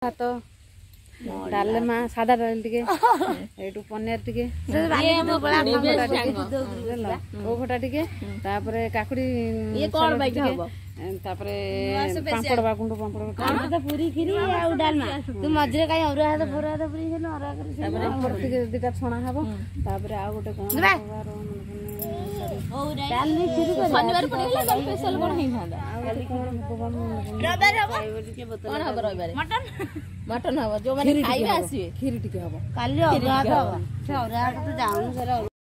भात डालमा सादा डाल टिके एटू पनीर टिके ओभटा टिके तापरे काकुड़ी ये कोन बाइ हबो तापरे पापड़ बाकुंड पापड़ पूरी खिरी आ डालमा तू मजरे काई औरा हाथ फोरा हाथ पूरी हेलो औरा कर तापरे ऊपर टिके दिटा छणा हबो तापरे आ गोटे कोन डालनी खिरी कर शनिवार पड़ेला कल स्पेशल कोन हे थांदा रविवार हबो कोन हबो रविवार मटन हबो जो माने खाइबे आसीबे खीरी टिके हबो काली औरा हाथ हबो से औरा हाथ तो जाउन सर